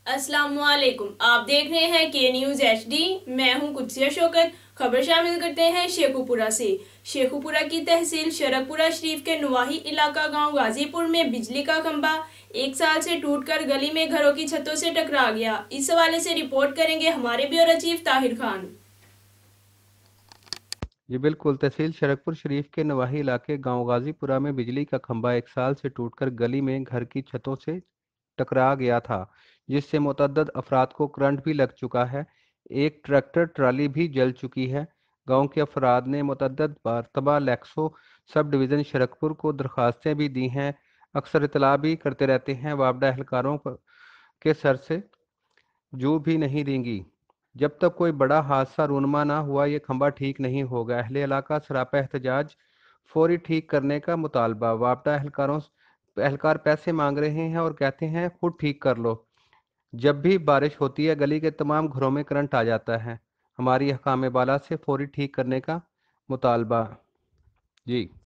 अस्सलाम वालेकुम। आप देख रहे हैं के न्यूज HD। मैं हूं कुदसिया शौकत। खबर शामिल करते हैं शेखुपुरा से। शेखुपुरा की तहसील शरकपुरा शरीफ के नवाही इलाका गांव गाजीपुर में बिजली का खंभा 1 साल से टूटकर गली में घरों की छतों से टकरा गया। इस हवाले से रिपोर्ट करेंगे हमारे ब्यूरो चीफ ताहिर खान। जी बिल्कुल। तहसील शरकपुर शरीफ के नवाही इलाके गांव गाजीपुरा में बिजली का खंभा 1 साल से टूटकर गली में घर की छतों से टकरा गया था, जिससे मुतअद्दिद अफराद को करंट भी लग चुका है। एक ट्रैक्टर ट्राली भी जल चुकी है। गांव के अफराद ने मुतअद्दिद मरतबा लैक्सो सब डिवीज़न शरकपुर को दरख्वास्तें भी दी हैं, अक्सर इतला भी करते रहते हैं। वापडा एहलकारों के सर से जो भी नहीं देंगी जब तक कोई बड़ा हादसा रूनमा ना हुआ। ये खंबा ठीक नहीं होगा। अहले इलाका सरापा एहतजाज, फौरी ठीक करने का मुतालबा। वापडा एहलकार पैसे मांग रहे हैं और कहते हैं खुद ठीक कर लो। जब भी बारिश होती है गली के तमाम घरों में करंट आ जाता है। हमारी हकाम बाला से फौरी ठीक करने का मुतालबा। जी।